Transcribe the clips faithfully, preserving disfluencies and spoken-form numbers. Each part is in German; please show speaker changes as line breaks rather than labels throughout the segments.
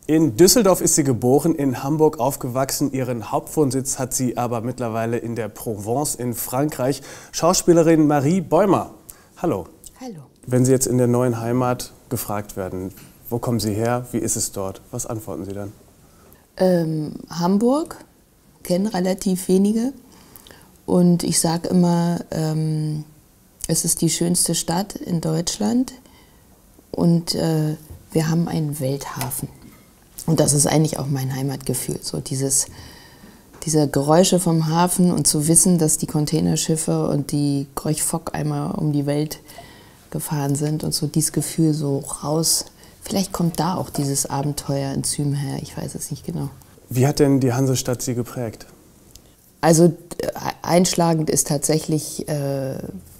In Düsseldorf ist sie geboren, in Hamburg aufgewachsen. Ihren Hauptwohnsitz hat sie aber mittlerweile in der Provence in Frankreich. Schauspielerin Marie Bäumer. Hallo.
Hallo.
Wenn Sie jetzt in der neuen Heimat gefragt werden, wo kommen Sie her, wie ist es dort? Was antworten Sie dann?
Ähm, Hamburg, kennen relativ wenige. Und ich sage immer, ähm, es ist die schönste Stadt in Deutschland. Und äh, wir haben einen Welthafen. Und das ist eigentlich auch mein Heimatgefühl, so dieses, diese Geräusche vom Hafen und zu wissen, dass die Containerschiffe und die Gorch-Fock einmal um die Welt gefahren sind und so dieses Gefühl so raus. Vielleicht kommt da auch dieses Abenteuer in Zyme her, ich weiß es nicht genau.
Wie hat denn die Hansestadt Sie geprägt?
Also einschlagend ist tatsächlich, äh,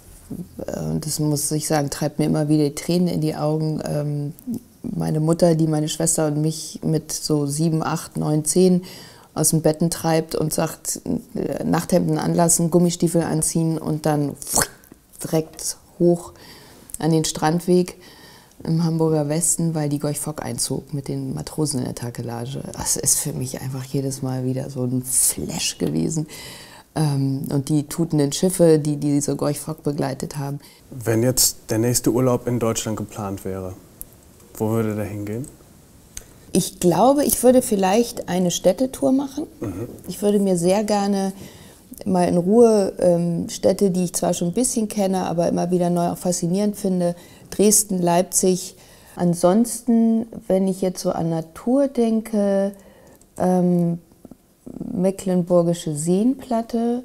das muss ich sagen, treibt mir immer wieder die Tränen in die Augen, ähm, meine Mutter, die meine Schwester und mich mit so sieben, acht, neun, zehn aus dem Betten treibt und sagt, Nachthemden anlassen, Gummistiefel anziehen und dann direkt hoch an den Strandweg im Hamburger Westen, weil die Gorch-Fock einzog mit den Matrosen in der Takelage. Das ist für mich einfach jedes Mal wieder so ein Flash gewesen. Und die tutenden Schiffe, die diese Gorch-Fock begleitet haben.
Wenn jetzt der nächste Urlaub in Deutschland geplant wäre, wo würde der hingehen?
Ich glaube, ich würde vielleicht eine Städtetour machen.
Mhm.
Ich würde mir sehr gerne mal in Ruhe ähm, Städte, die ich zwar schon ein bisschen kenne, aber immer wieder neu auch faszinierend finde, Dresden, Leipzig. Ansonsten, wenn ich jetzt so an Natur denke, ähm, Mecklenburgische Seenplatte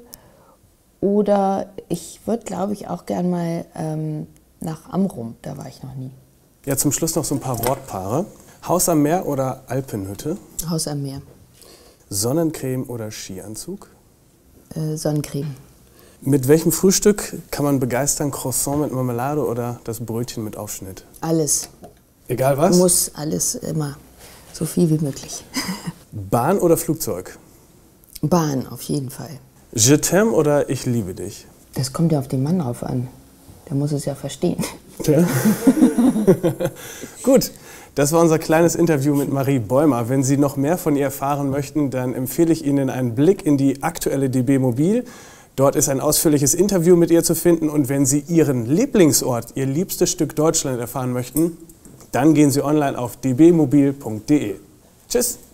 oder ich würde, glaube ich, auch gern mal ähm, nach Amrum, da war ich noch nie.
Ja, zum Schluss noch so ein paar Wortpaare. Haus am Meer oder Alpenhütte?
Haus am Meer.
Sonnencreme oder Skianzug?
Äh, Sonnencreme.
Mit welchem Frühstück kann man begeistern? Croissant mit Marmelade oder das Brötchen mit Aufschnitt?
Alles.
Egal was?
Muss alles immer. So viel wie möglich.
Bahn oder Flugzeug?
Bahn, auf jeden Fall.
Je t'aime oder ich liebe dich?
Das kommt ja auf den Mann drauf an. Der muss es ja verstehen.
Ja. Gut, das war unser kleines Interview mit Marie Bäumer. Wenn Sie noch mehr von ihr erfahren möchten, dann empfehle ich Ihnen einen Blick in die aktuelle D B Mobil. Dort ist ein ausführliches Interview mit ihr zu finden. Und wenn Sie Ihren Lieblingsort, Ihr liebstes Stück Deutschland erfahren möchten, dann gehen Sie online auf d b mobil punkt de. Tschüss!